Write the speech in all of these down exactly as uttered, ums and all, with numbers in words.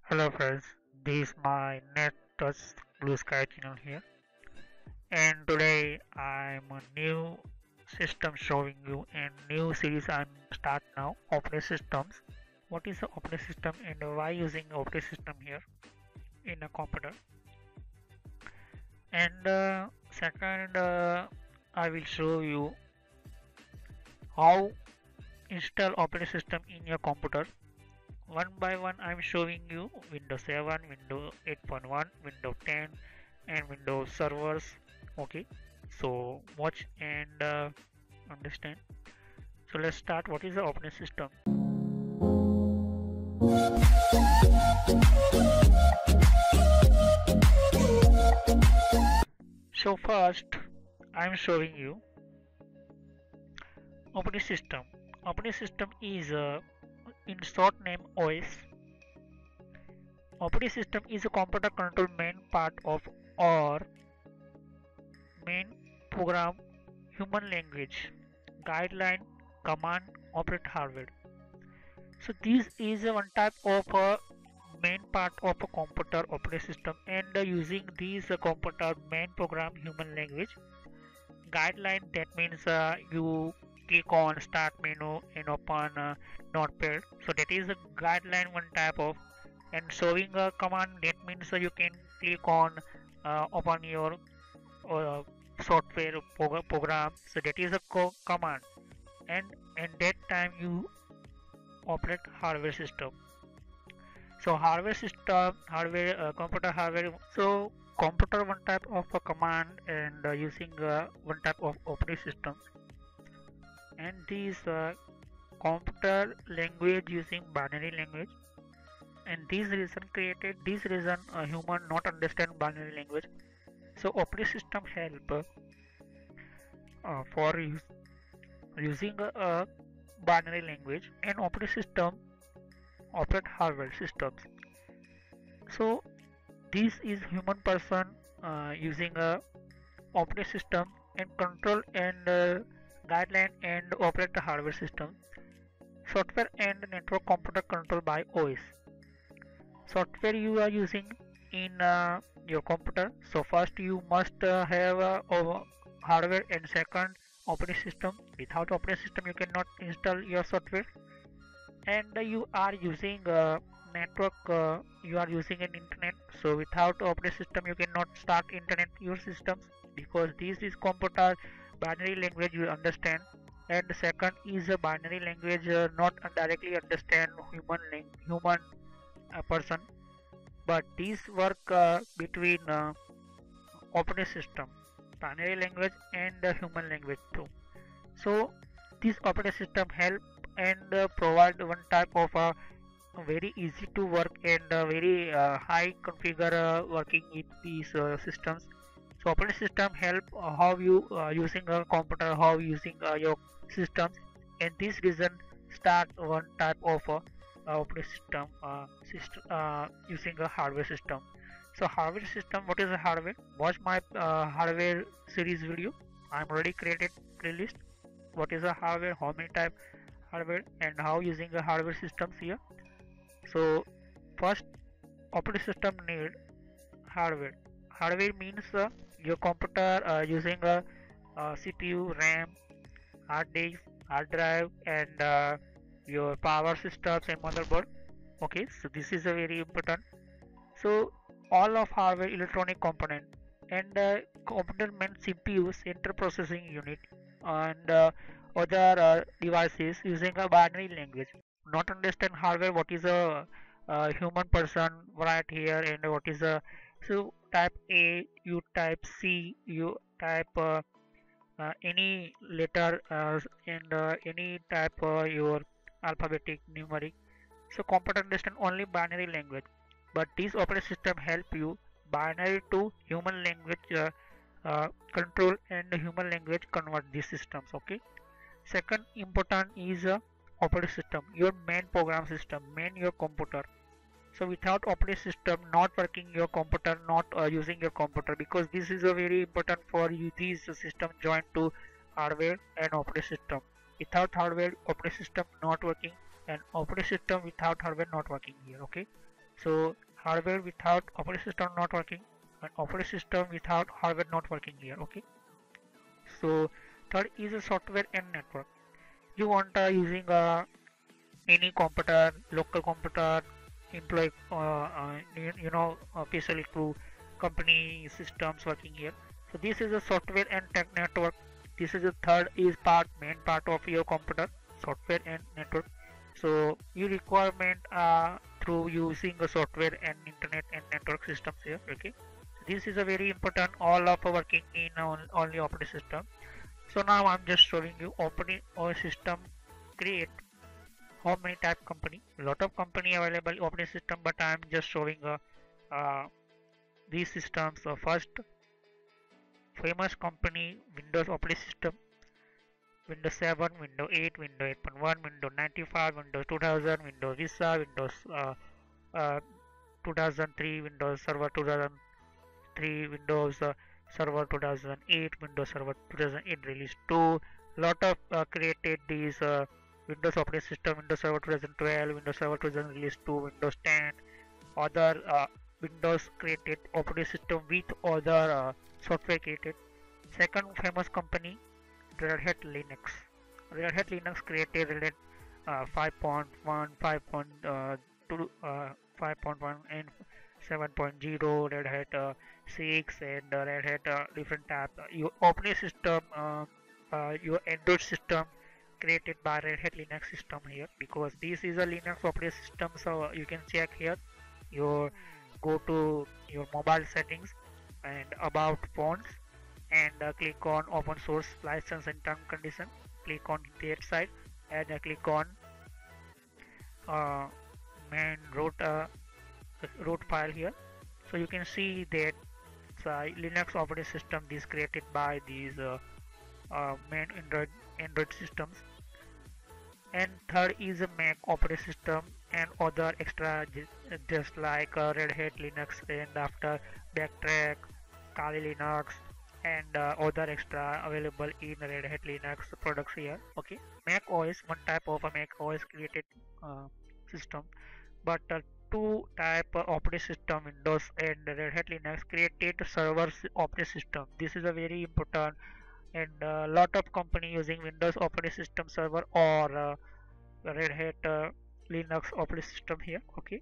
Hello friends, this is my Net Touch Blue Sky channel here, and today I'm a new system showing you a new series I'm start now, operating systems. What is the operating system and why using operating system here in a computer? And uh, second, uh, I will show you how install operating system in your computer. One by one I'm showing you Windows seven, Windows eight point one, Windows ten and Windows servers. Okay, so watch and uh, understand. So let's start. What is the operating system? So first I'm showing you operating system. Operating system is uh, in short name O S. Operating system is a computer control main part of or main program human language guideline command operate hardware. So this is a one type of a main part of a computer operating system, and uh, using these uh, computer main program human language guideline, that means uh, you click on start menu and open uh, notepad. So that is a guideline one type of, and showing a command, that means uh, you can click on uh, open your uh, software prog- program. So that is a co- command, and at that time you operate hardware system. So hardware system, hardware, uh, computer hardware. So computer one type of a command, and uh, using uh, one type of operating system. And these uh, computer language using binary language. And this reason created this reason a human not understand binary language. So operating system help uh, for use, using a, a binary language, and operating system operate hardware systems. So this is human person uh, using a operating system and control and uh, guideline and operate the hardware system. Software and network computer control by O S. Software you are using in uh, your computer. So first you must uh, have a, a hardware, and second operating system. Without operating system you cannot install your software. And uh, you are using uh, network, uh, you are using an internet. So without operating system you cannot start internet your systems, because this is computer binary language you understand. And the second is a binary language uh, not directly understand human human uh, person, but these work uh, between uh, operating system, binary language and uh, human language too. So this operating system help and uh, provide one type of uh, very easy to work and uh, very uh, high configure uh, working with these uh, systems. So operating system help uh, how you uh, using a computer, how using uh, your systems, and this reason start one type of uh, operating system, uh, system uh, using a hardware system. So hardware system, what is a hardware? Watch my uh, hardware series video. I'm already created playlist. What is a hardware? How many type hardware and how using a hardware systems here. So first operating system need hardware. Hardware means uh, your computer uh, using a, uh, C P U, RAM, hard disk, hard drive, and uh, your power systems and motherboard. Okay, so this is a very important. So all of hardware electronic component, and uh, computer means C P U, central processing unit, and uh, other uh, devices using a binary language. Not understand hardware, what is a, uh human person right here, and what is a, so type A, you type C, you type uh, uh, any letter uh, and uh, any type uh, your alphabetic numeric. So computer understand only binary language, but this operating system help you binary to human language uh, uh, control and human language convert these systems. Okay. Second important is uh, operating system, your main program system, main your computer. So without operating system not working your computer, not uh, using your computer, because this is a very important for you, these system join to hardware and operating system. Without hardware operating system not working, and operating system without hardware not working here. Okay, So hardware without operating system not working, and operating system without hardware not working here. Okay. So third is a software and network. You want uh, using uh, any computer, local computer, employee, uh, uh, you, you know, officially through company systems working here. So this is a software and tech network. This is the third is part main part of your computer, software and network. So your requirement uh, through using a software and internet and network systems here. Okay. This is a very important. All of working in on, only operating system. So now I'm just showing you operating or system create how many type company. A lot of company available operating system, but I'm just showing uh, uh, these systems. So first famous company Windows operating system, Windows seven, Windows eight, Windows eight point one, Windows ninety-five, Windows two thousand, Windows Vista, Windows uh, uh, two thousand three, Windows Server two thousand three, Windows uh, Server two thousand eight, Windows Server two thousand eight release two. Lot of uh, created these uh, Windows operating system, Windows Server twenty twelve, Windows Server two thousand release two, Windows ten, other uh, Windows created operating system with other uh, software created. Second famous company Red Hat Linux. Red Hat Linux created Red Hat uh, five point one, five point two, uh, five point one and seven point zero, Red Hat uh, six and uh, Red Hat uh, different type. Uh, your operating system, uh, uh, your Android system created by Red Hat Linux system here, because this is a Linux operating system. So uh, you can check here. You go to your mobile settings and about phones and uh, click on open source license and term condition. Click on that side and uh, click on uh, main root uh, root file here. So you can see that uh, Linux operating system is created by these uh, uh, main Android Android systems. And third is a Mac operating system and other extra just like uh, Red Hat Linux and after Backtrack, Kali Linux and uh, other extra available in Red Hat Linux products here. Okay, Mac O S, one type of a Mac O S created uh, system, but uh, two type of operating system Windows and Red Hat Linux created server operating system. This is a very important, and a uh, lot of company using Windows operating system server or uh, Red Hat uh, Linux operating system here. Okay,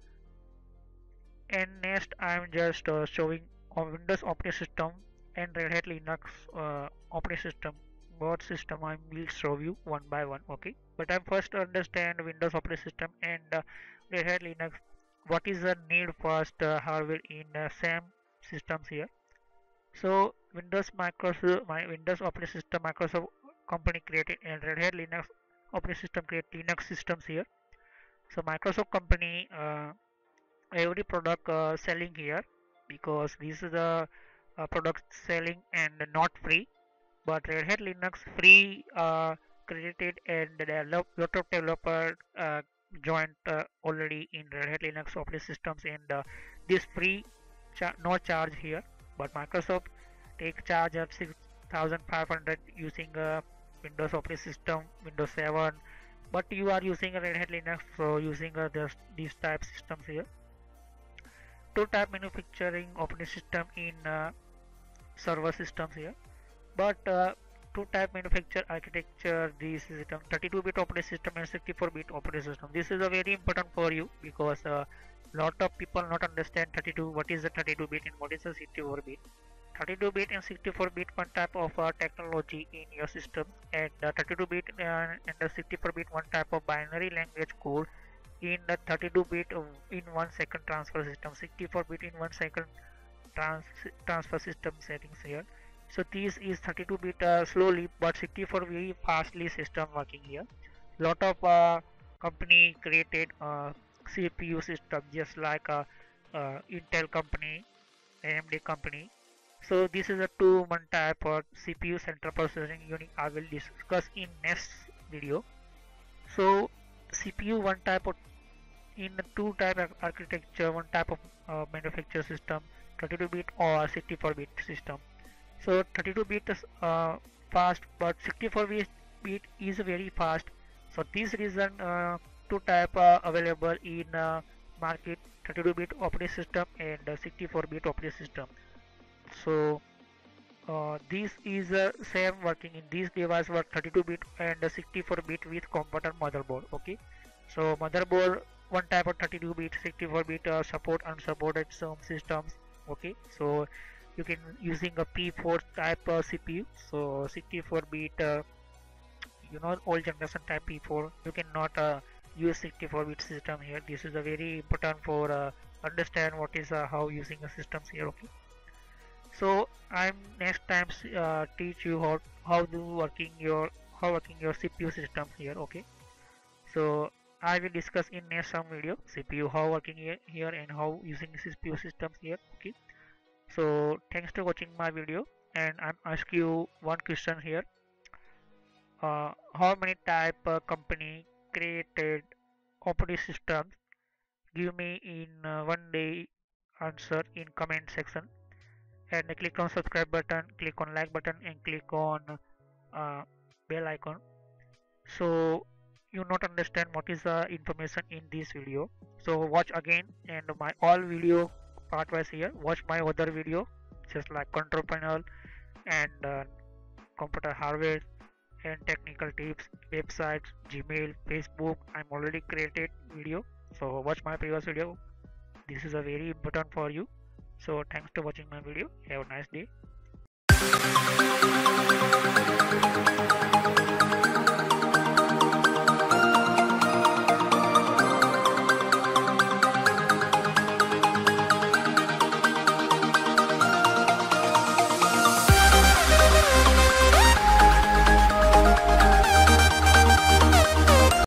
and next I'm just uh, showing on Windows operating system and Red Hat Linux uh, operating system. Both system I will show you one by one. Okay, but I first understand Windows operating system and uh, Red Hat Linux. What is the need first uh, hardware in uh, same systems here? So Windows Microsoft, my Windows operating system Microsoft company created and Red Hat Linux operating system create Linux systems here. So Microsoft company uh, every product uh, selling here, because this is the uh, product selling and not free, but Red Hat Linux free uh, created and develop, lot of developer uh, joined uh, already in Red Hat Linux operating systems, and uh, this free cha no charge here, but Microsoft take charge of six thousand five hundred using uh, Windows operating system Windows seven, but you are using a Red Hat Linux, so using uh, this, these type systems here. Two type manufacturing operating system in uh, server systems here, but uh, two type manufacture architecture this system thirty-two bit operating system and sixty-four bit operating system. This is a very important for you, because uh, lot of people not understand thirty-two, what is the thirty-two bit and what is the sixty-four bit. thirty-two bit and sixty-four bit one type of uh, technology in your system, and uh, thirty-two bit uh, and the sixty-four bit one type of binary language code in the thirty-two bit in one second transfer system, sixty-four bit in one second trans transfer system settings here. So this is thirty-two bit uh, slowly, but sixty-four very fastly system working here. Lot of uh, company created uh, C P U system just like uh, uh, Intel company, A M D company. So this is a two one type of C P U central processing unit I will discuss in next video. So C P U one type of in two type of architecture, one type of uh, manufacture system, thirty-two bit or sixty-four bit system. So thirty-two bit is uh, fast, but sixty-four bit is very fast. So this reason uh, two type uh, available in uh, market thirty-two bit operating system and uh, sixty-four bit operating system. So uh, this is uh, same working in this device work thirty-two bit and uh, sixty-four bit with computer motherboard. Okay, so motherboard one type of thirty-two bit, sixty-four bit uh, support unsupported some systems. Okay, so you can using a P four type uh, C P U. So sixty-four bit, uh, you know, old generation type P four. You cannot uh, use sixty-four bit system here. This is a very important for uh, understand what is uh, how using the systems here. Okay, so I'm next time uh, teach you how how do working your how working your C P U systems here. Okay, so I will discuss in next some video C P U how working here, here and how using C P U systems here. Okay, so thanks for watching my video, and I'm ask you one question here. Uh, how many type uh, company created operating systems? Give me in uh, one day answer in comment section, and click on subscribe button, click on like button, and click on uh, bell icon. So you not understand what is the information in this video. So watch again, and my all video part was here. Watch my other video just like control panel and uh, computer hardware and technical tips, websites, Gmail, Facebook. I'm already created video. So watch my previous video. This is a very important for you. So thanks for watching my video. Have a nice day.